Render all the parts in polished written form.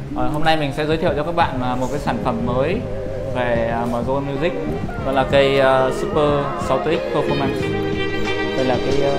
Hôm nay mình sẽ giới thiệu cho các bạn một cái sản phẩm mới về MZone Music, đó là cây Super 6X Performance. Đây là cái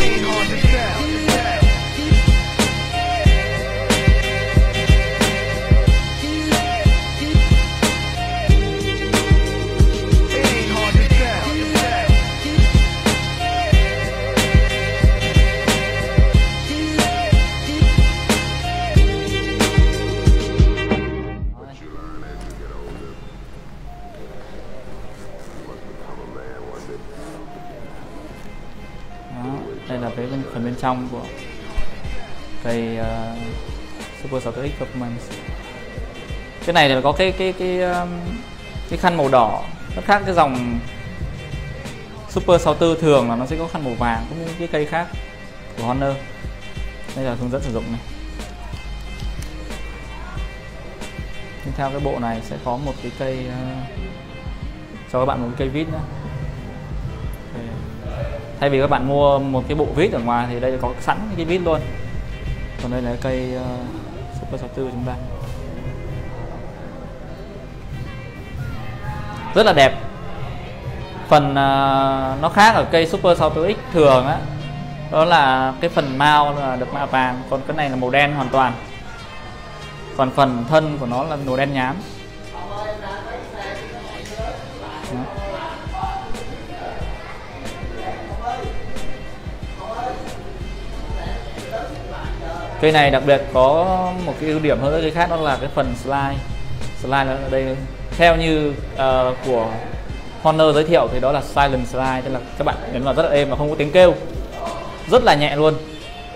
đây là cái phần bên trong của cây Super 6X Performance. Cái này thì có cái khăn màu đỏ, nó khác cái dòng Super 64 thường là nó sẽ có khăn màu vàng, cũng như cái cây khác của Honor. Đây là hướng dẫn sử dụng này. Theo cái bộ này sẽ có một cái cây cho các bạn một cái cây vít nữa. Thay vì các bạn mua một cái bộ vít ở ngoài thì đây có sẵn cái vít luôn. Còn đây là cây Super 64 chúng ta. Rất là đẹp. Phần nó khác ở cây Super 64X thường á, đó là cái phần mount là được mạ vàng, còn cái này là màu đen hoàn toàn. Còn phần thân của nó là màu đen nhám. Đó. Cây này đặc biệt có một cái ưu điểm hơn cây khác, đó là cái phần slide. Slide là ở đây theo như của Honor giới thiệu thì đó là silent slide, tức là các bạn nhấn vào rất là êm và không có tiếng kêu, rất là nhẹ luôn.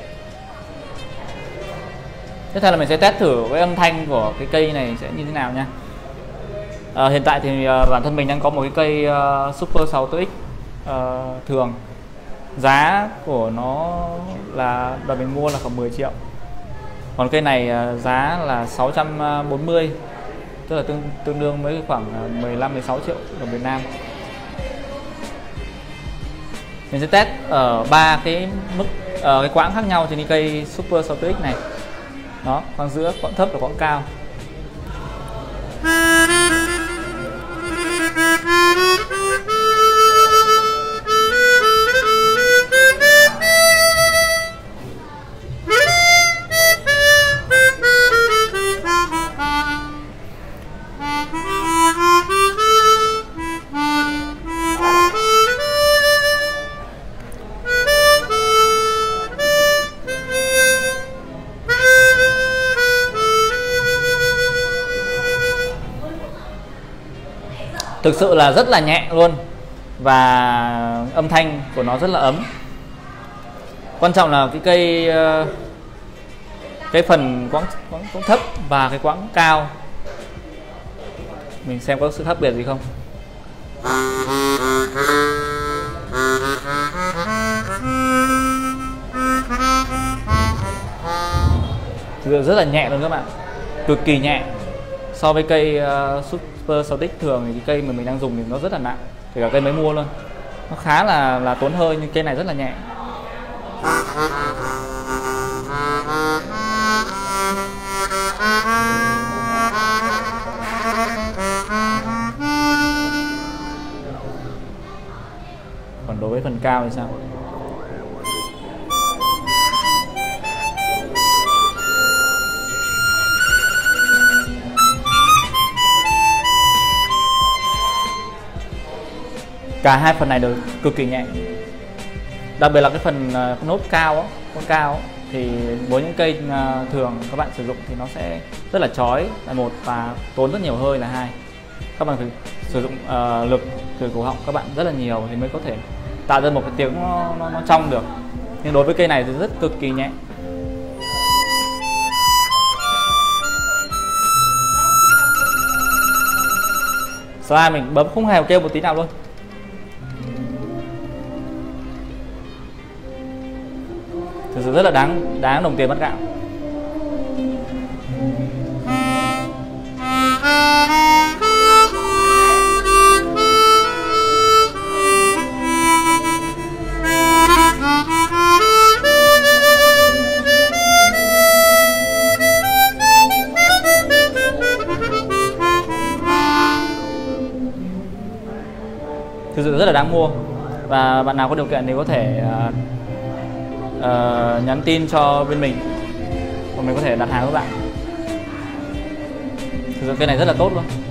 Tiếp theo là mình sẽ test thử cái âm thanh của cái cây này sẽ như thế nào nha. Hiện tại thì bản thân mình đang có một cái cây Super 6X thường. Giá của nó là đợt mình mua là khoảng 10 triệu. Còn cây này giá là 640, tức là tương đương với khoảng 15-16 triệu đồng Việt Nam. Mình sẽ test ở 3 cái mức cái quãng khác nhau trên cây Super 6X này. Đó, quãng giữa, quãng thấp và quãng cao. Thực sự là rất là nhẹ luôn, và âm thanh của nó rất là ấm. Quan trọng là cái phần quãng thấp và cái quãng cao, mình xem có sự khác biệt gì không. Thực sự rất là nhẹ luôn các bạn, cực kỳ nhẹ. So với cây Super 6X thường thì cái cây mà mình đang dùng thì nó rất là nặng, kể cả cây mới mua luôn, nó khá là tốn hơi, nhưng cây này rất là nhẹ. Còn đối với phần cao thì sao? Cả hai phần này đều cực kỳ nhẹ. Đặc biệt là cái phần nốt cao thì với những cây thường các bạn sử dụng thì nó sẽ rất là chói là một, và tốn rất nhiều hơi là hai. Các bạn phải sử dụng lực từ cổ họng các bạn rất là nhiều thì mới có thể tạo ra một cái tiếng nó trong được. Nhưng đối với cây này thì rất cực kỳ nhẹ. Slide mình bấm không hề kêu một tí nào luôn. Thực sự rất là đáng đồng tiền mất gạo. thực sự rất là đáng mua. Và bạn nào có điều kiện thì có thể nhắn tin cho bên mình và mình có thể đặt hàng các bạn. Thực sự cây này rất là tốt luôn.